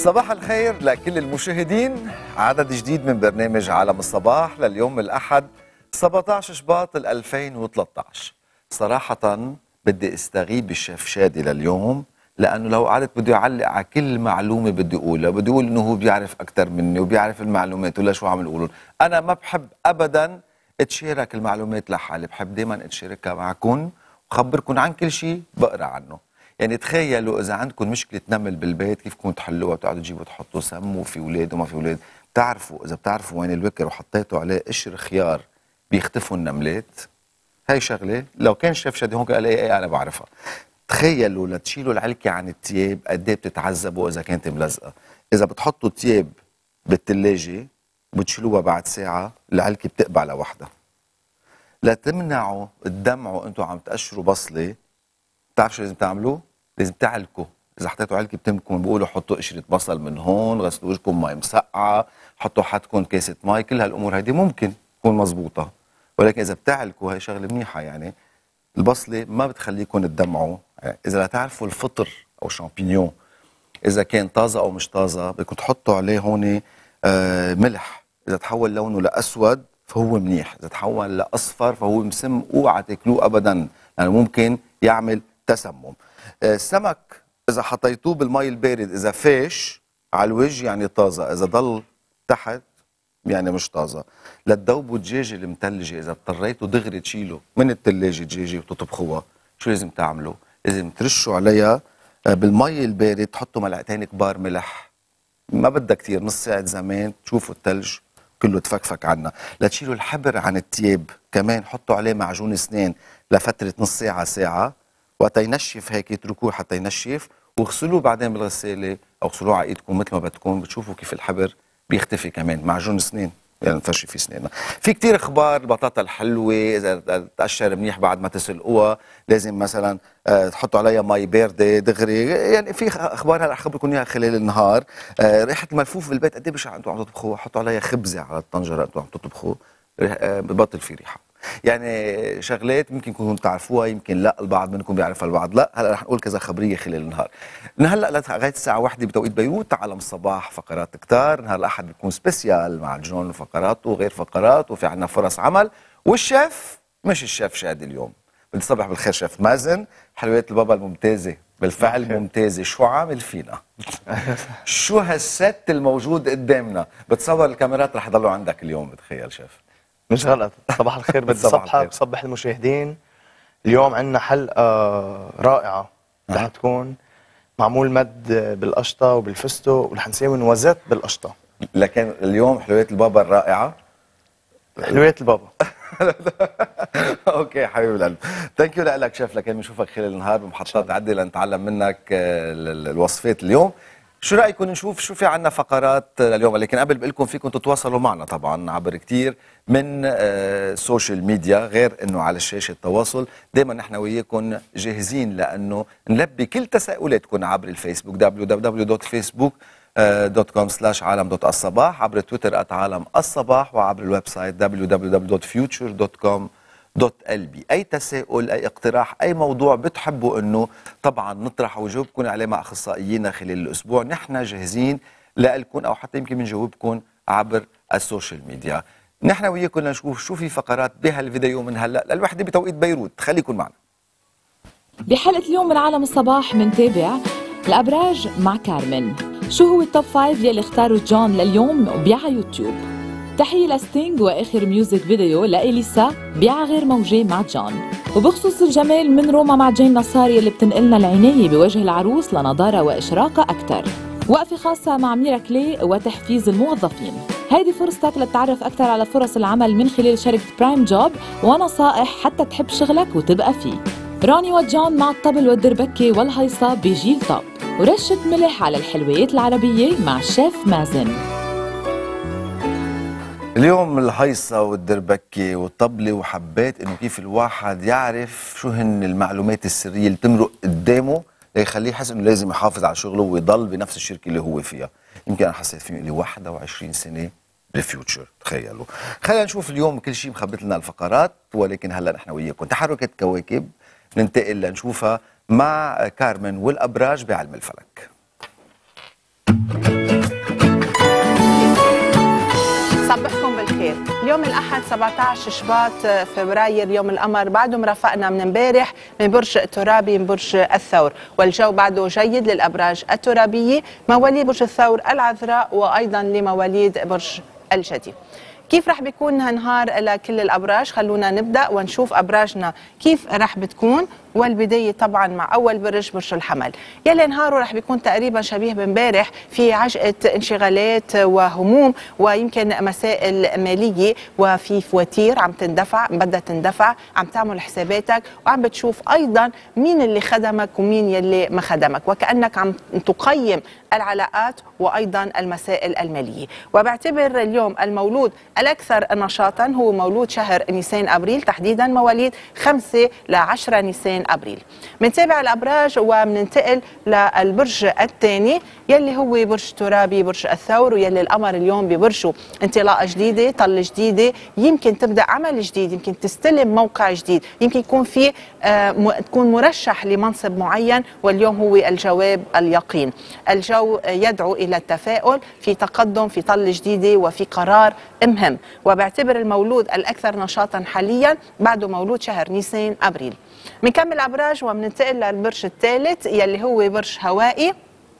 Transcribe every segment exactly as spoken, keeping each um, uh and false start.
صباح الخير لكل المشاهدين. عدد جديد من برنامج عالم الصباح لليوم الأحد سبعة عشر شباط ألفين وثلاثة عشر. صراحة بدي استغيب الشيف شادي لليوم، لأنه لو قعدت بده يعلق على كل معلومة بدي أقولها، بدي أقول إنه هو بيعرف أكثر مني وبيعرف المعلومات ولا شو عم يقولون. أنا ما بحب أبدا اتشارك المعلومات لحالي، بحب دايما اتشاركها معكم وخبركم عن كل شيء بقرا عنه. يعني تخيلوا إذا عندكم مشكلة نمل بالبيت كيف كنتوا تحلوها؟ بتقعدوا تجيبوا تحطوا سم وفي أولاد وما في أولاد. بتعرفوا إذا بتعرفوا وين الوكر وحطيتوا عليه قشر خيار بيختفوا النملات؟ هاي شغلة لو كان شيف شادي هون قال ايه ايه أنا بعرفها. تخيلوا لتشيلوا العلكة عن التياب قد ايه بتتعذبوا إذا كانت ملزقة. إذا بتحطوا تياب بالثلاجة وبتشيلوها بعد ساعة العلكة بتقبع لوحدها. لتمنعوا الدمع وانتوا عم تقشروا بصلة، بتعرف شو لازم تعملوا؟ لازم تعلكوا. إذا حطيتوا علكة بتمكن بيقولوا حطوا قشرة بصل من هون، غسلوا وجهكم مي مسقعة، حطوا حدكم كاسة مي، كل هالأمور هيدي ممكن تكون مزبوطة، ولكن إذا بتعلكوا هي شغلة منيحة. يعني البصلة ما بتخليكم تدمعوا. يعني إذا لا تعرفوا الفطر أو شامبينيون إذا كان طازة أو مش طازة بدكم تحطوا عليه هون آه ملح. إذا تحول لونه لأسود فهو منيح، إذا تحول لأصفر فهو مسم، اوعى تاكلوه أبدا لأنه يعني ممكن يعمل تسمم. السمك إذا حطيتوه بالمي البارد إذا فاش على الوجه يعني طازة، إذا ضل تحت يعني مش طازة. لتذوبوا الدجاجة المثلجة إذا اضطريتوا دغري تشيلوا من الثلاجة دجاجة وتطبخوها، شو لازم تعملوا؟ لازم ترشوا عليها بالمي البارد، تحطوا ملعقتين كبار ملح، ما بدها كتير، نص ساعة زمان تشوفوا الثلج كله تفكفك عنا. لتشيلوا الحبر عن التياب كمان حطوا عليه معجون اسنان لفترة نص ساعة ساعة، وقت ينشف هيك اتركوه حتى ينشف وغسلوه بعدين بالغسالة أو غسلوه على ايدكم مثل ما بدكم، بتشوفوا كيف الحبر بيختفي. كمان معجون اسنان يعني نفرشي في اسناننا. في كتير اخبار. البطاطا الحلوه اذا تقشر منيح بعد ما تسلقوها لازم مثلا أه تحطوا عليها مي بارده دغري. يعني في اخبار هلا اخبركم اياها خلال النهار. أه ريحه الملفوف بالبيت قد ايه بشع انتم عم تطبخوها، حطوا عليها خبزه على الطنجره انتم عم تطبخوا أه ببطل في ريحه. يعني شغلات يمكن كنتم تعرفوها يمكن لا، البعض منكم بيعرفها البعض لا. هلا رح نقول كذا خبريه خلال النهار. من هلا لغايه الساعه واحدة بتوقيت بيروت عالم الصباح فقرات كتار. نهار الاحد بيكون سبيسيال مع جون وفقرات وغير فقرات، وفي عنا فرص عمل. والشيف مش الشيف شادي اليوم. بدي صبح بالخير شيف مازن. حلويات البابا الممتازه بالفعل ممتازه، شو عامل فينا؟ شو هالست الموجود قدامنا؟ بتصور الكاميرات رح يضلوا عندك اليوم بتخيل شيف. مش غلط. صباح الخير. بدي صبحك وصبح المشاهدين. اليوم عندنا حلقة رائعة رح أه. تكون معمول مد بالقشطة وبالفستق ورح نسوي نوزات بالقشطة. لكن اليوم حلويات البابا الرائعة. حلويات البابا. اوكي حبيب القلب. ثانك يو لك شيف. لكن بنشوفك خلال النهار بمحطات عدة لنتعلم منك الوصفات اليوم. شو رايكم نشوف شو في عنا فقرات لليوم؟ لكن قبل بقول لكم فيكم تتواصلوا معنا طبعا عبر كثير من السوشيال ميديا، غير انه على الشاشه التواصل دائما نحن وياكم جاهزين لانه نلبي كل تساؤلاتكم عبر الفيسبوك دبليو دبليو دبليو دوت فيسبوك دوت كوم سلاش عالم دوت الصباح، عبر تويتر ات عالم الصباح، وعبر الويب سايت دبليو دبليو دبليو دوت فيوتشر دوت كوم دوت ال بي. اي تساؤل، اي اقتراح، اي موضوع بتحبوا انه طبعا نطرح وجاوبكم عليه مع اخصائيينا خلال الاسبوع، نحن جاهزين لكم، او حتى يمكن بنجاوبكم عبر السوشيال ميديا. نحن وياكم لنشوف شو في فقرات بهالفيديو من هلا للوحده بتوقيت بيروت. خليكم معنا. بحلقه اليوم من عالم الصباح منتابع الابراج مع كارمن. شو هو التوب فايف يلي اختاروا جون لليوم وبيع يوتيوب؟ تحية لستينج واخر ميوزك فيديو لإليسا بيع غير موجة مع جون. وبخصوص الجمال من روما مع جين نصاري اللي بتنقلنا العناية بوجه العروس لنضارة وإشراقة أكثر. وقفة خاصة مع ميرا كلي وتحفيز الموظفين. هيدي فرصتك لتتعرف أكثر على فرص العمل من خلال شركة برايم جوب ونصائح حتى تحب شغلك وتبقى فيه. راني وجون مع الطبل والدربكة والهيصة بجيل توب. ورشة ملح على الحلويات العربية مع الشيف مازن. اليوم الهيصة والدربكة والطبلة، وحبيت انه كيف الواحد يعرف شو هن المعلومات السرية اللي تمرق قدامه ليخليه يحس انه لازم يحافظ على شغله ويضل بنفس الشركة اللي هو فيها. يمكن انا حسيت فيه لي واحد وعشرين سنة بالفيوتشر، تخيلوا. خلينا نشوف اليوم كل شيء مخبط لنا الفقرات، ولكن هلا نحن وياكم تحركت كواكب ننتقل لنشوفها مع كارمن والابراج بعلم الفلك. صبحكم بالخير. اليوم الأحد سبعة عشر شباط فبراير يوم القمر، بعده مرافقنا من امبارح من برج ترابي من برج الثور، والجو بعده جيد للأبراج الترابية مواليد برج الثور العذراء وأيضا لمواليد برج الجدي. كيف رح بيكون نهار لكل الأبراج؟ خلونا نبدأ ونشوف أبراجنا كيف رح بتكون. والبداية طبعا مع أول برج برج الحمل، يلي نهاره رح بيكون تقريبا شبيه بامبارح، في عجقة انشغالات وهموم ويمكن مسائل مالية، وفي فواتير عم تندفع بدها تندفع، عم تعمل حساباتك وعم بتشوف أيضا مين اللي خدمك ومين يلي ما خدمك، وكأنك عم تقيم العلاقات وأيضا المسائل المالية. وبعتبر اليوم المولود الأكثر نشاطا هو مولود شهر نيسان أبريل، تحديدا مواليد خمسة لعشرة نيسان أبريل. منتابع الأبراج ومننتقل للبرج الثاني يلي هو برج ترابي برج الثور، ويلي القمر اليوم ببرجه انطلاقة جديدة، طلة جديدة، يمكن تبدأ عمل جديد، يمكن تستلم موقع جديد، يمكن يكون في آه تكون مرشح لمنصب معين، واليوم هو الجواب اليقين. الجو يدعو إلى التفاؤل، في تقدم، في طلة جديدة وفي قرار مهم. وبعتبر المولود الأكثر نشاطا حاليا بعده مولود شهر نيسان أبريل. بنكمل أبراج وبننتقل للبرج الثالث يلي هو برج هوائي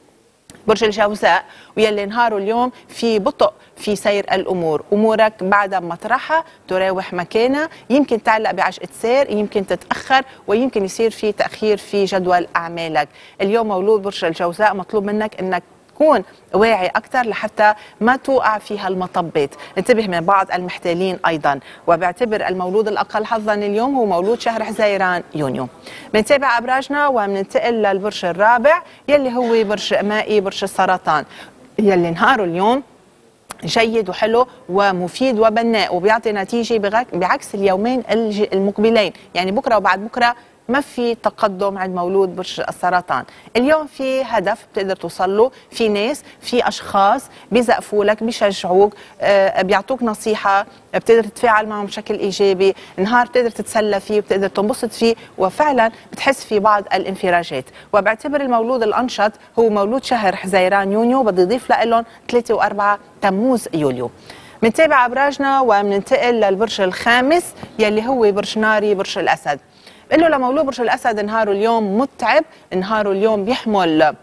برج الجوزاء، ويلي نهاره اليوم في بطء في سير الأمور، أمورك بعدها بمطرحها تراوح مكانها، يمكن تعلق بعجقة سير، يمكن تتأخر، ويمكن يصير في تأخير في جدول أعمالك. اليوم مولود برج الجوزاء مطلوب منك أنك تكون واعي أكثر لحتى ما توقع فيها المطبات، انتبه من بعض المحتالين أيضا. وبعتبر المولود الأقل حظا اليوم هو مولود شهر حزيران يونيو. بنتابع أبراجنا وبننتقل للبرج الرابع يلي هو برج مائي برج السرطان، يلي نهاره اليوم جيد وحلو ومفيد وبناء وبيعطي نتيجة بعكس اليومين المقبلين، يعني بكرة وبعد بكرة ما في تقدم عند مولود برج السرطان. اليوم في هدف بتقدر توصل له، في ناس، في اشخاص بيزقفوا لك، بيشجعوك، آه بيعطوك نصيحه، بتقدر تتفاعل معهم بشكل ايجابي، نهار بتقدر تتسلى فيه وبتقدر تنبسط فيه، وفعلا بتحس في بعض الانفراجات. وبعتبر المولود الانشط هو مولود شهر حزيران يونيو، بدي اضيف لهم ثلاثة وأربعة تموز يوليو. بنتابع ابراجنا وبننتقل للبرج الخامس يلي هو برج ناري برج الاسد. بقول له لمولود برج الأسد نهاره اليوم متعب، نهاره اليوم بيحمل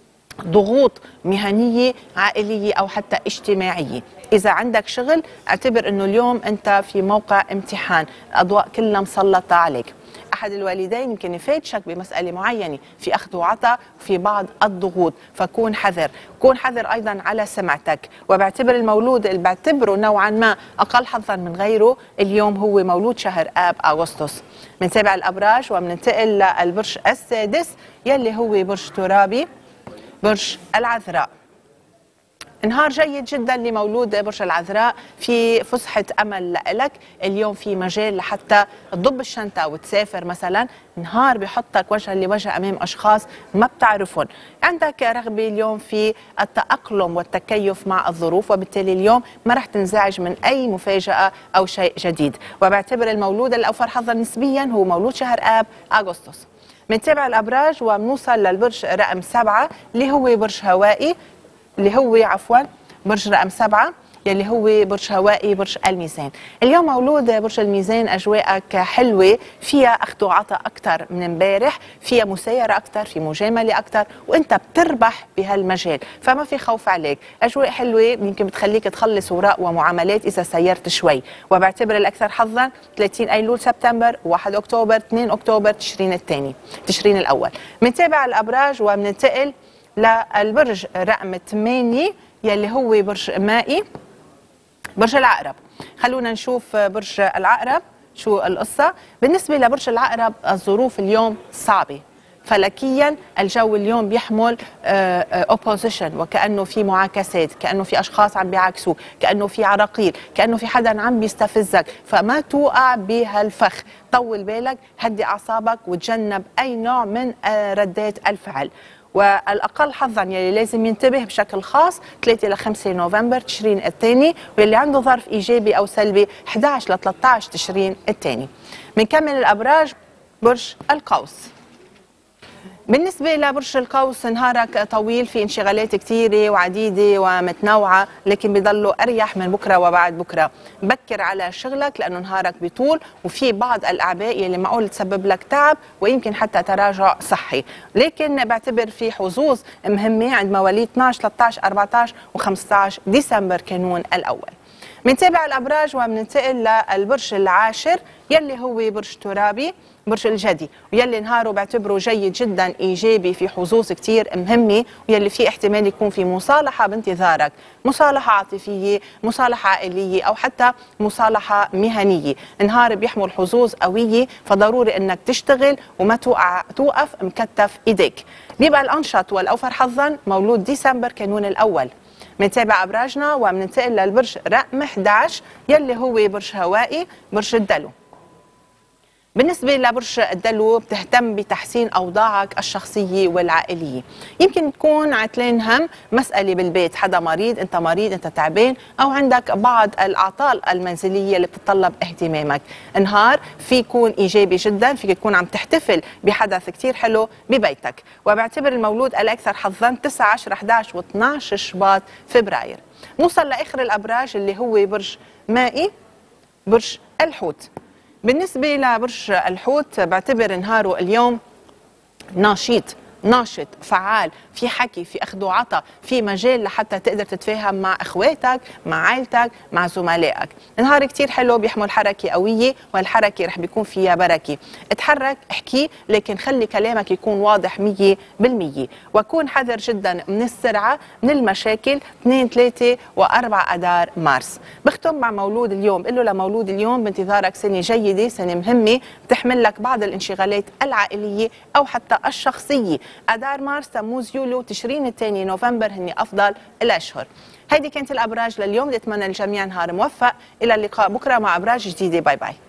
ضغوط مهنية عائلية أو حتى اجتماعية. إذا عندك شغل اعتبر أنه اليوم أنت في موقع امتحان، الأضواء كلها مسلطة عليك. أحد الوالدين يمكن يفيدشك بمسألة معينة، في أخذ وعطاء، في بعض الضغوط، فكون حذر، كون حذر أيضا على سمعتك. وبعتبر المولود اللي بعتبره نوعا ما أقل حظا من غيره اليوم هو مولود شهر آب أغسطس. بنتابع الأبراج وبننتقل للبرج السادس يلي هو برج ترابي برج العذراء. نهار جيد جدا لمولود برج العذراء، في فسحة أمل لك اليوم، في مجال لحتى تضب الشنطة وتسافر مثلا، نهار بيحطك وجها لوجه أمام أشخاص ما بتعرفهم، عندك رغبة اليوم في التأقلم والتكيف مع الظروف، وبالتالي اليوم ما رح تنزعج من أي مفاجأة أو شيء جديد. وبعتبر المولود الأوفر حظا نسبيا هو مولود شهر آب أغسطس. بنتابع الأبراج وبنوصل للبرج رقم سبعة اللي هو برج هوائي اللي هو عفوا برج رقم سبعة يلي هو برج هوائي برج الميزان. اليوم مولود برج الميزان أجواءك حلوة، فيها أخذ وعطاء أكثر من امبارح، فيها مسايرة أكثر، في مجاملة أكثر، وأنت بتربح بهالمجال، فما في خوف عليك. أجواء حلوة يمكن بتخليك تخلص وراء ومعاملات إذا سيرت شوي. وبعتبر الأكثر حظا ثلاثين أيلول سبتمبر، واحد أكتوبر، اثنين أكتوبر، تشرين الثاني، تشرين الأول. بنتابع الأبراج وبننتقل للبرج رقم ثمانية يلي هو برج مائي برج العقرب. خلونا نشوف برج العقرب شو القصة. بالنسبة لبرج العقرب الظروف اليوم صعبة فلكيا، الجو اليوم بيحمل اوبوزيشن، وكأنه في معاكسات، كأنه في أشخاص عم بيعاكسوك، كأنه في عراقيل، كأنه في حدا عم بيستفزك، فما توقع بهالفخ، طول بالك، هدي أعصابك وتجنب أي نوع من ردات الفعل. والأقل حظا يلي لازم ينتبه بشكل خاص ثلاثة لخمسة نوفمبر تشرين الثاني، واللي عنده ظرف إيجابي أو سلبي أحد عشر لثلاثة عشر تشرين الثاني. بنكمل الأبراج. برج القوس. بالنسبة لبرج القوس نهارك طويل، في انشغالات كثيرة وعديدة ومتنوعة، لكن بيضلوا أريح من بكرة وبعد بكرة. بكر على شغلك لأنه نهارك بيطول، وفي بعض الأعباء اللي معقول تسبب لك تعب ويمكن حتى تراجع صحي، لكن بعتبر في حظوظ مهمة عند مواليد اثنعش ثلاثة عشر أربعة عشر وخمسة عشر ديسمبر كانون الأول. منتابع الأبراج ومننتقل للبرج العاشر يلي هو برج ترابي، برج الجدي، ويلي نهاره بعتبره جيد جدا ايجابي، في حظوظ كثير مهمه، ويلي في احتمال يكون في مصالحه بانتظارك، مصالحه عاطفيه، مصالحه عائليه، او حتى مصالحه مهنيه. نهار بيحمل حظوظ قويه، فضروري انك تشتغل وما توقع توقف مكتف ايديك. بيبقى الانشط والاوفر حظا مولود ديسمبر كانون الاول. منتابع ابراجنا ومننتقل للبرج رقم احد عشر يلي هو برج هوائي، برج الدلو. بالنسبة لبرج الدلو بتهتم بتحسين أوضاعك الشخصية والعائلية. يمكن تكون عتلين هم مسألة بالبيت، حدا مريض، أنت مريض، أنت تعبان، أو عندك بعض الأعطال المنزلية اللي بتتطلب اهتمامك. نهار في يكون إيجابي جدا، فيك تكون عم تحتفل بحدث كتير حلو ببيتك. وبعتبر المولود الأكثر حظا تسعة عشر أحد عشر و اثنعش شباط فبراير. نوصل لآخر الأبراج اللي هو برج مائي، برج الحوت. بالنسبة لبرج الحوت بعتبر نهاره اليوم نشيط، ناشط، فعال، في حكي، في أخذ وعطاء، في مجال لحتى تقدر تتفاهم مع إخواتك، مع عائلتك، مع زملائك. نهار كتير حلو بيحمل حركة قوية، والحركة رح بيكون فيها بركة. اتحرك، احكي، لكن خلي كلامك يكون واضح مية بالمية، وكون حذر جدا من السرعة، من المشاكل. اثنين ثلاثة وأربعة أدار مارس. بختم مع مولود اليوم، قل له لمولود اليوم بانتظارك سنة جيدة، سنة مهمة بتحمل لك بعض الانشغالات العائلية أو حتى الشخصية. أدار مارس، تموز، يوليو، تشرين الثاني نوفمبر هني أفضل الأشهر. هيدي كانت الأبراج لليوم، أتمنى الجميع نهار موفق. إلى اللقاء بكرة مع أبراج جديدة. باي باي.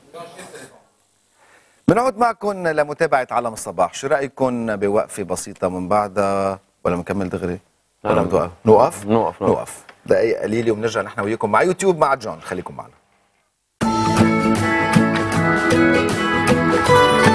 بنعود معكم لمتابعة عالم الصباح. شو رأيكم بوقفة بسيطة من بعدها ولا بنكمل دغري؟ ولا بنوقف؟ نوقف؟ نوقف نوقف دقيقة قليلة وبنرجع نحن وياكم مع يوتيوب مع جون. خليكم معنا.